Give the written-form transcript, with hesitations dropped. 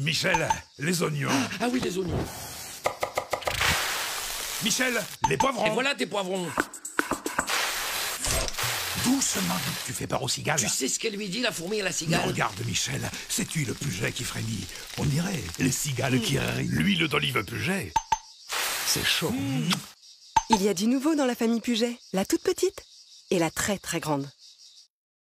Michel, les oignons. Ah oui, les oignons. Michel, les poivrons. Et voilà tes poivrons. Doucement, tu fais peur aux cigales. Tu sais ce qu'elle lui dit, la fourmi à la cigale? Regarde, Michel, sais-tu le Puget qui frémit? On dirait les cigales qui rient. L'huile d'olive Puget. C'est chaud. Il y a du nouveau dans la famille Puget, la toute petite et la très très grande.